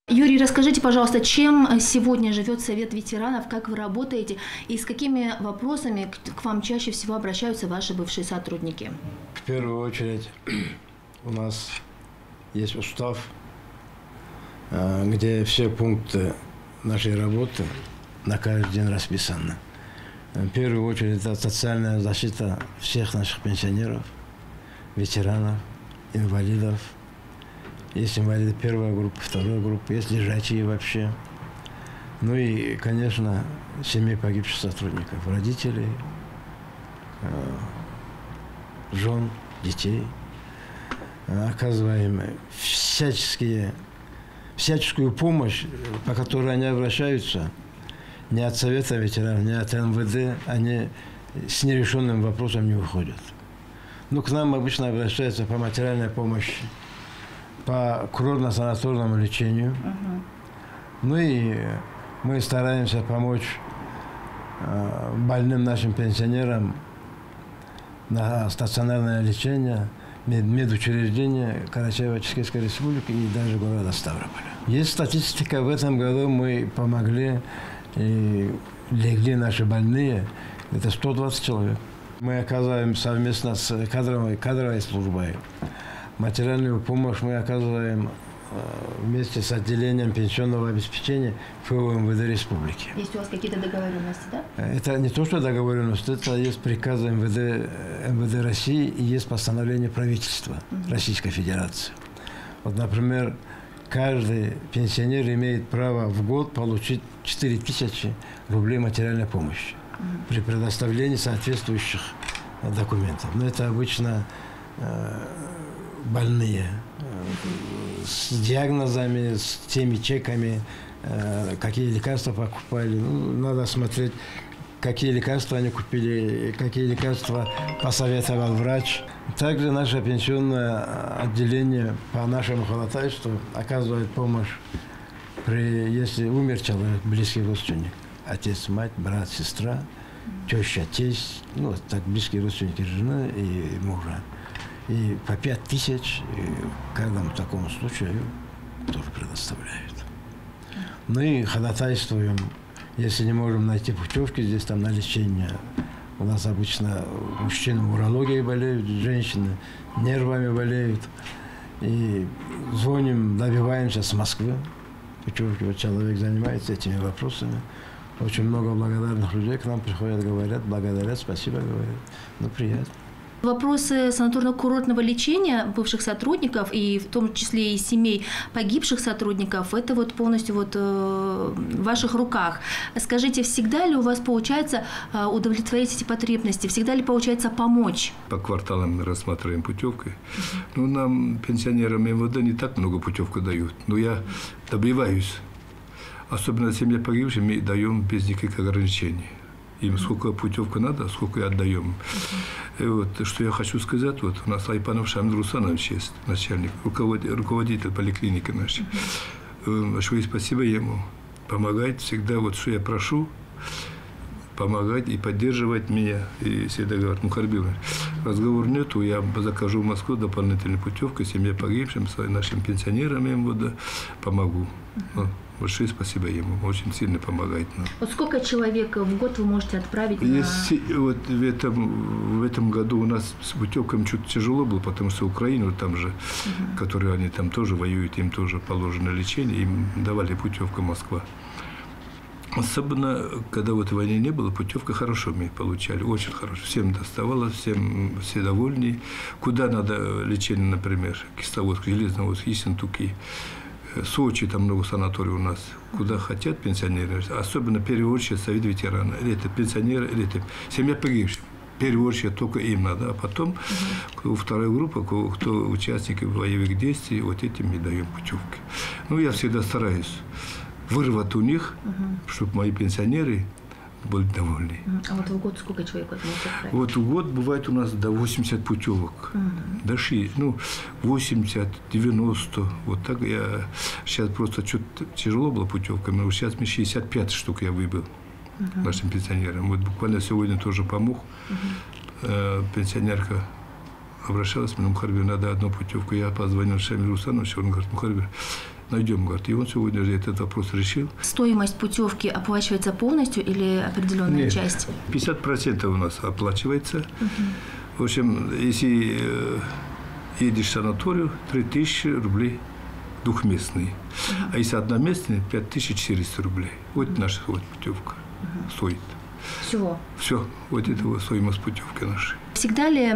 Юрий, расскажите, пожалуйста, чем сегодня живет Совет ветеранов, как вы работаете и с какими вопросами к вам чаще всего обращаются ваши бывшие сотрудники? В первую очередь у нас есть устав, где все пункты нашей работы на каждый день расписаны. В первую очередь это социальная защита всех наших пенсионеров, ветеранов, инвалидов. Есть инвалиды первой группы, второй группы, есть лежачие вообще. Ну и, конечно, семьи погибших сотрудников, родителей, жен, детей. Оказываем всяческую помощь, по которой они обращаются, не от Совета ветеранов, не от МВД, они с нерешенным вопросом не уходят. Ну, к нам обычно обращаются по материальной помощи, по курортно-санаторному лечению. Ну и мы стараемся помочь больным нашим пенсионерам на стационарное лечение, медучреждения Карачаево-Черкесской республики и даже города Ставрополя. Есть статистика, в этом году мы помогли и легли наши больные, это 120 человек. Мы оказываем совместно с кадровой службой. Материальную помощь мы оказываем вместе с отделением пенсионного обеспечения ФО-МВД Республики. Есть у вас какие-то договоренности, да? Это не то, что договоренность, это есть приказ МВД России и есть постановление правительства Российской Федерации. Вот, например, каждый пенсионер имеет право в год получить 4000 рублей материальной помощи при предоставлении соответствующих документов. Но это обычно больные с диагнозами, с теми чеками, какие лекарства покупали. Ну, надо смотреть, какие лекарства они купили, какие лекарства посоветовал врач. Также наше пенсионное отделение по нашему ходатайству оказывает помощь, если умер человек, близкий родственник, отец, мать, брат, сестра, теща, тесть, ну, так близкие родственники жены и мужа. И по 5000 в каждом таком случае тоже предоставляют. Ну и ходатайствуем, если не можем найти путевки здесь там на лечение. У нас обычно мужчины урологией болеют, женщины нервами болеют. И звоним, добиваемся с Москвы. Путевки, вот человек занимается этими вопросами. Очень много благодарных людей к нам приходят, говорят, благодарят, спасибо, говорят. Ну, приятно. Вопросы санаторно-курортного лечения бывших сотрудников, и в том числе и семей погибших сотрудников, это вот полностью вот в ваших руках. Скажите, всегда ли у вас получается удовлетворить эти потребности? Всегда ли получается помочь? По кварталам мы рассматриваем путевки. Ну, нам, пенсионерам МВД, не так много путевку дают. Но я добиваюсь. Особенно семье погибших мы даем без никаких ограничений. Им сколько путевку надо, сколько и отдаем. И вот, что я хочу сказать, вот у нас Айпанов Шамиль Русанович есть, начальник, руководитель поликлиники нашей. Большое спасибо ему. Помогает всегда, вот что я прошу, помогать и поддерживать меня. И всегда говорят, Мухарбир, разговор нету, я закажу в Москву дополнительную путевку семье погибшим, нашим пенсионерам ему помогу. Большое спасибо ему, очень сильно помогает нам. Вот сколько человек в год вы можете отправить Вот в этом году у нас с путевками чуть тяжело было, потому что Украину там же, которые они там тоже воюют, им тоже положено лечение, им давали путевку Москва. Особенно, когда вот войны не было, путевка хорошо мы получали, очень хорошо. Всем доставалось, все довольны. Куда надо лечение, например, Кисловодск, Железноводск, Ессентуки, Сочи, там много санаторий у нас, куда хотят пенсионеры, особенно в первую очередь совет ветерана, или это пенсионеры, или это семья погибших. В первую очередь только им надо, а потом вторая группа, кто участники боевых действий, вот этим мы даем путевки. Ну, я всегда стараюсь вырвать у них, чтобы мои пенсионеры были довольны. А вот в год сколько человек можете отправить? Вот в год бывает у нас до 80 путевок. До 6, ну, 80, 90. Вот так я сейчас просто что-то тяжело было путевками, но сейчас мне 65 штук я выбил нашим пенсионерам. Вот буквально сегодня тоже помог. Пенсионерка обращалась, мне, Мухарбир, надо одну путевку. Я позвонил Шамилю Русановичу, он говорит, Мухарбир, найдем, говорит. И он сегодня же этот вопрос решил. Стоимость путевки оплачивается полностью или определенная часть? 50% у нас оплачивается. В общем, если едешь в санаторию, 3000 рублей двухместный. А если одноместный, 5400 рублей. Вот наша вот путевка стоит. Всего? Все. Вот это стоимость путевки нашей. Всегда ли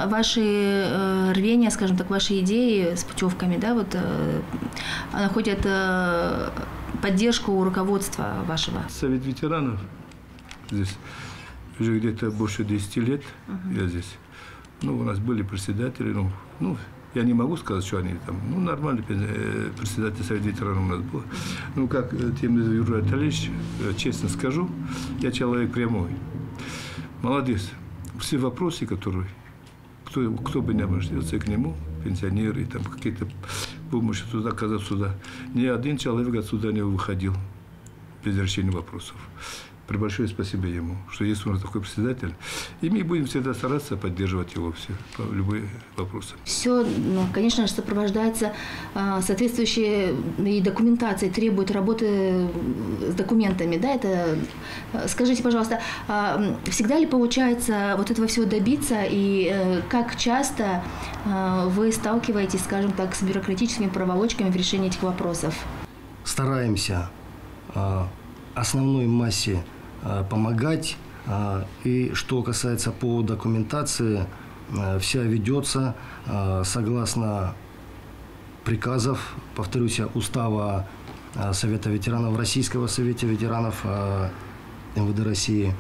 ваши рвения, скажем так, ваши идеи с путевками, да, вот находят поддержку у руководства вашего? Совет ветеранов здесь уже где-то больше 10 лет я здесь. Ну, у нас были председатели, ну, я не могу сказать, что они там, ну, нормальный председатель Совета ветеранов у нас был. Ну, как Темный Юрий Анатольевич, честно скажу, я человек прямой. Молодец. Все вопросы, которые, кто бы ни обратился к нему, пенсионеры, там какие-то помощи туда, казаться сюда, ни один человек отсюда не выходил без решения вопросов. Большое спасибо ему, что есть у нас такой председатель. И мы будем всегда стараться поддерживать его все, по любым вопросам. Все, конечно же, сопровождается соответствующей и документацией, требует работы с документами. Да? Это, скажите, пожалуйста, всегда ли получается вот этого всего добиться? И как часто вы сталкиваетесь, скажем так, с бюрократическими проволочками в решении этих вопросов? Стараемся основной массе помогать. И что касается по документации, вся ведется согласно приказов, повторюсь, устава Совета ветеранов, Российского Совета ветеранов МВД России.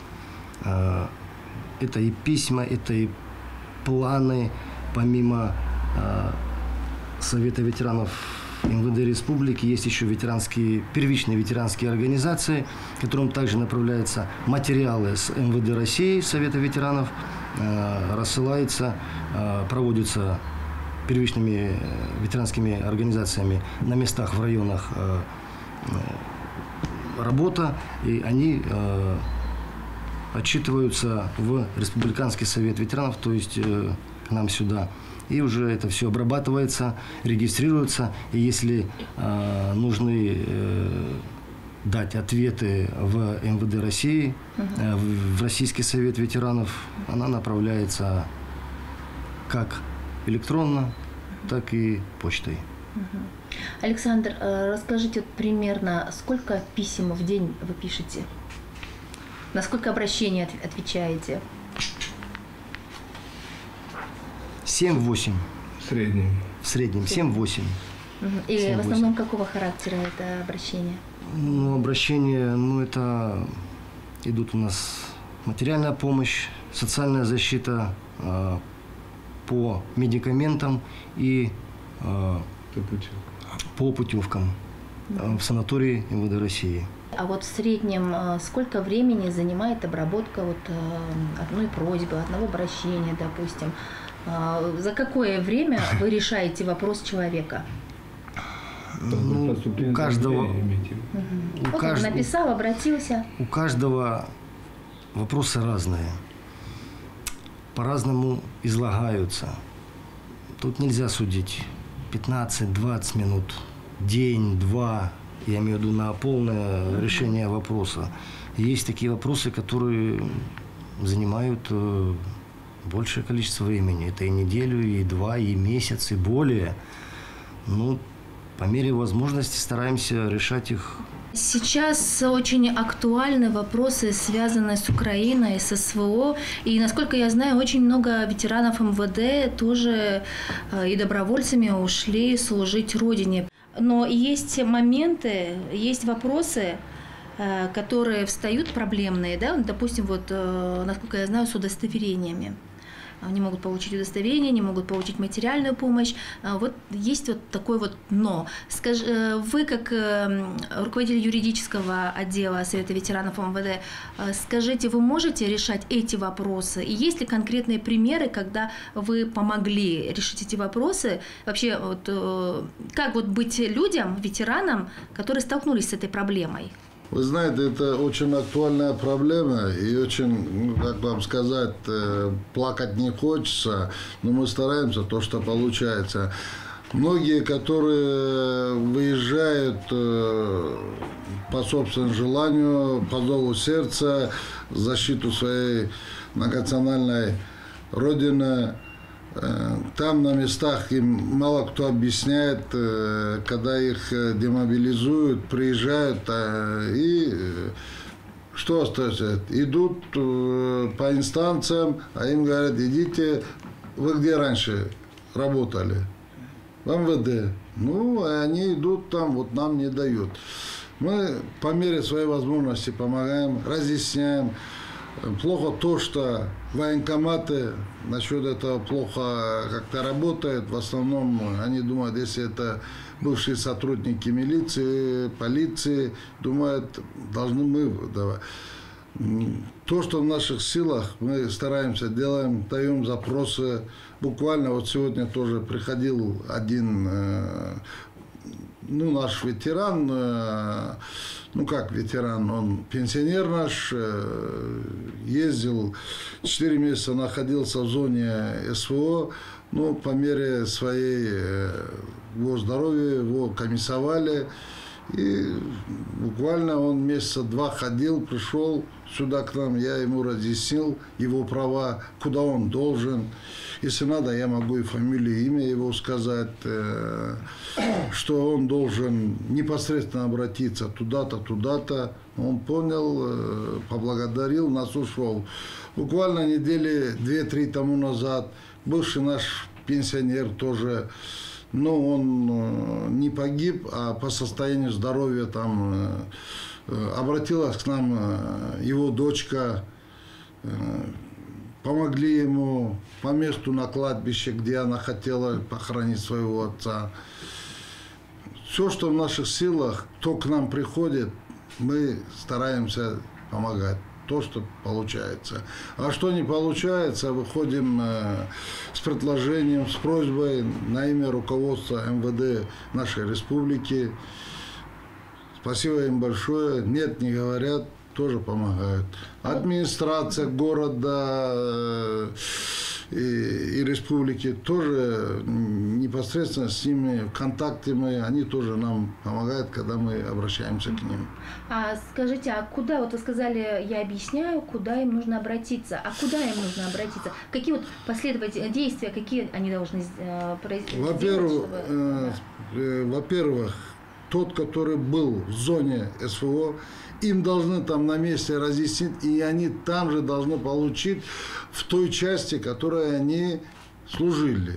Это и письма, это и планы, помимо Совета ветеранов МВД Республики, есть еще первичные ветеранские организации, которым также направляются материалы с МВД России, Совета ветеранов, рассылаются, проводятся первичными ветеранскими организациями на местах, в районах работа, и они отчитываются в Республиканский Совет ветеранов, то есть к нам сюда. И уже это все обрабатывается, регистрируется. И если нужны дать ответы в МВД России, в Российский Совет ветеранов, она направляется как электронно, так и почтой. Александр, расскажите примерно, сколько писем в день вы пишете? На сколько обращений отвечаете? 7-8. В среднем. В среднем 7-8. И 7-8. В основном какого характера это обращение? Ну, обращения, это идут у нас материальная помощь, социальная защита по медикаментам и по путевкам в санатории МВД России. А вот в среднем сколько времени занимает обработка одной просьбы, одного обращения, допустим? За какое время вы решаете вопрос человека? У каждого... Написал, обратился. У каждого вопросы разные. По-разному излагаются. Тут нельзя судить 15-20 минут, день, два. Я имею в виду на полное решение вопроса. Есть такие вопросы, которые занимают большее количество времени. Это и неделю, и два, и месяц, и более. По мере возможности стараемся решать их. Сейчас очень актуальны вопросы, связанные с Украиной, с СВО. И, насколько я знаю, очень много ветеранов МВД тоже и добровольцами ушли служить Родине. Но есть моменты, есть вопросы, которые встают проблемные, да? Допустим, насколько я знаю, с удостоверениями. Они могут получить удостоверение, не могут получить материальную помощь. Есть такое «но». Вы, как руководитель юридического отдела Совета ветеранов МВД, скажите, вы можете решать эти вопросы? И есть ли конкретные примеры, когда вы помогли решить эти вопросы? Вообще, как быть людям, ветеранам, которые столкнулись с этой проблемой? Вы знаете, это очень актуальная проблема, и очень, как вам сказать, плакать не хочется, но мы стараемся, то, что получается. Многие, которые выезжают по собственному желанию, по зову сердца, в защиту своей многонациональной родины, там на местах им мало кто объясняет, когда их демобилизуют, приезжают, и что остается? Идут по инстанциям, а им говорят, идите, вы где раньше работали? В МВД. Ну, они идут там, вот нам не дают. Мы по мере своей возможности помогаем, разъясняем. Плохо то, что военкоматы насчет этого плохо как-то работают. В основном они думают, если это бывшие сотрудники милиции, полиции, думают, должны мы давать. То, что в наших силах, мы стараемся, делаем, даем запросы. Буквально вот сегодня тоже приходил один, наш ветеран, как ветеран, он пенсионер наш, ездил, 4 месяца находился в зоне СВО, по мере своей его здоровья его комиссовали. И буквально он месяца 2 ходил, пришел сюда к нам, я ему разъяснил его права, куда он должен. Если надо, я могу и фамилию, имя его сказать, что он должен непосредственно обратиться туда-то, туда-то. Он понял, поблагодарил, нас ушел. Буквально недели 2-3 тому назад бывший наш пенсионер тоже, он не погиб, а по состоянию здоровья там обратилась к нам его дочка, помогли ему по месту на кладбище, где она хотела похоронить своего отца. Все, что в наших силах, кто к нам приходит, мы стараемся помогать. То, что получается. А что не получается, выходим с предложением, с просьбой на имя руководства МВД нашей республики. Спасибо им большое. Нет, не говорят, тоже помогают. Администрация города и республики тоже непосредственно с ними в контакте они тоже нам помогают, когда мы обращаемся к ним. А скажите, а куда, вот вы сказали, я объясняю, куда им нужно обратиться, а куда им нужно обратиться? Какие вот последовательные действия, какие они должны произвести? Во-первых, тот, который был в зоне СВО, им должны там на месте разъяснить, и они там же должны получить в той части, в которой они служили.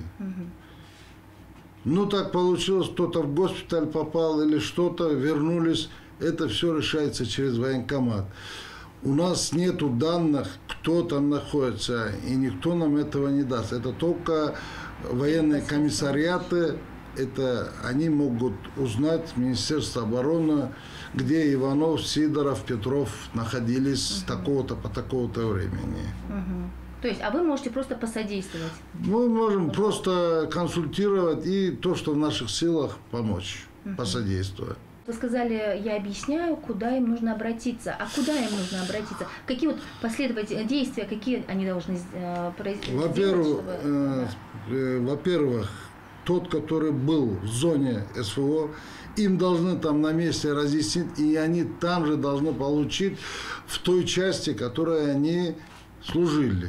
Так получилось, кто-то в госпиталь попал или что-то, вернулись, это все решается через военкомат. У нас нету данных, кто там находится, и никто нам этого не даст. Это только военные комиссариаты, это они могут узнать, Министерство обороны, где Иванов, Сидоров, Петров находились с такого-то по такого-то времени. То есть, а вы можете просто посодействовать? Мы можем просто консультировать и то, что в наших силах, помочь, посодействовать. Вы сказали, я объясняю, куда им нужно обратиться. А куда им нужно обратиться? Какие вот последовательные действия, какие они должны произвести? Во-первых, тот, который был в зоне СВО, им должны там на месте разъяснить, и они там же должны получить в той части, в которой они служили.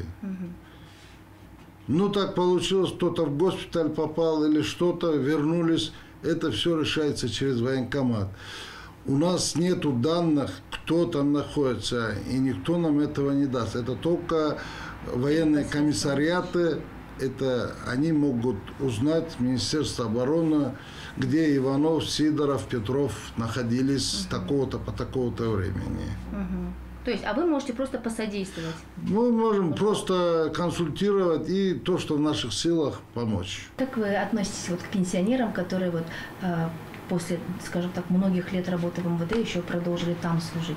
Так получилось, кто-то в госпиталь попал или что-то, вернулись, это все решается через военкомат. У нас нету данных, кто там находится, и никто нам этого не даст. Это только военные комиссариаты, это они могут узнать, Министерство обороны, где Иванов, Сидоров, Петров находились с такого-то по такого-то времени. То есть, а вы можете просто посодействовать? Мы можем просто консультировать и то, что в наших силах, помочь. Как вы относитесь вот к пенсионерам, которые вот после, скажем так, многих лет работы в МВД еще продолжили там служить?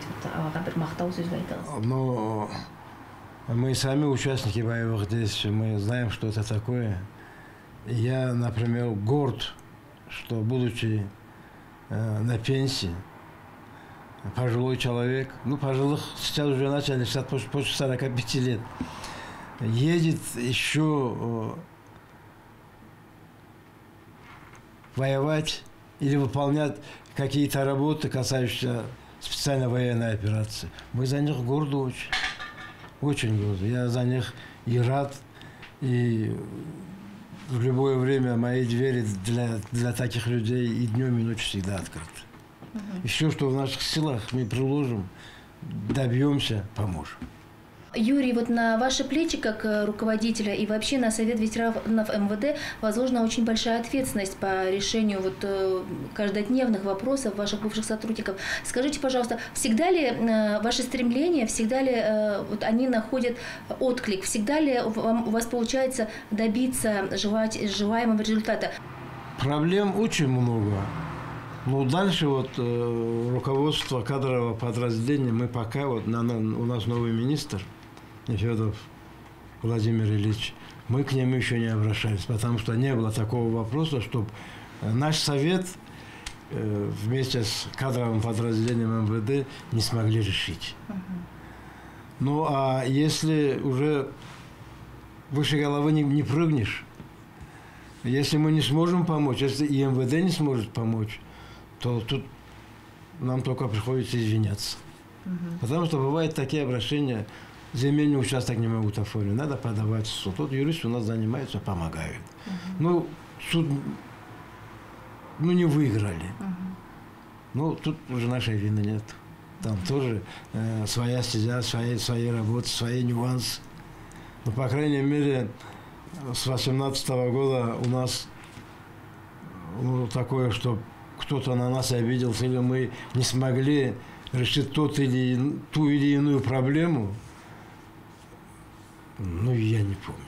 Но мы сами участники боевых действий, мы знаем, что это такое. Я, например, горд, что, будучи на пенсии, пожилой человек, пожилых сейчас уже начали, сейчас после 45 лет, едет еще воевать или выполнять какие-то работы, касающиеся специальной военной операции. Мы за них горды очень. Очень горды. Я за них и рад. И в любое время мои двери для таких людей и днем, и ночью всегда открыты. И все, что в наших силах, мы приложим, добьемся, поможем. Юрий, вот на ваши плечи, как руководителя, и вообще на Совет ветеранов МВД возложена очень большая ответственность по решению вот каждодневных вопросов ваших бывших сотрудников. Скажите, пожалуйста, всегда ли ваши стремления, всегда ли вот они находят отклик, всегда ли у вас получается добиться желаемого результата? Проблем очень много. Но дальше вот руководство кадрового подразделения, мы пока, вот у нас новый министр, Нефедов Владимир Ильич, мы к нему еще не обращались, потому что не было такого вопроса, чтобы наш совет вместе с кадровым подразделением МВД не смогли решить. Ну, а если уже выше головы не прыгнешь, если мы не сможем помочь, если и МВД не сможет помочь, то тут нам только приходится извиняться. Потому что бывают такие обращения: земельный участок не могут оформить, надо подавать в суд. Вот юристы у нас занимаются, помогают. Ну, суд не выиграли. Ну, тут уже нашей вины нет. Там тоже своя стезя, свои работы, свои нюансы. Но, по крайней мере, с 2018 года у нас такое, что кто-то на нас обиделся, или мы не смогли решить ту или иную проблему, я не помню.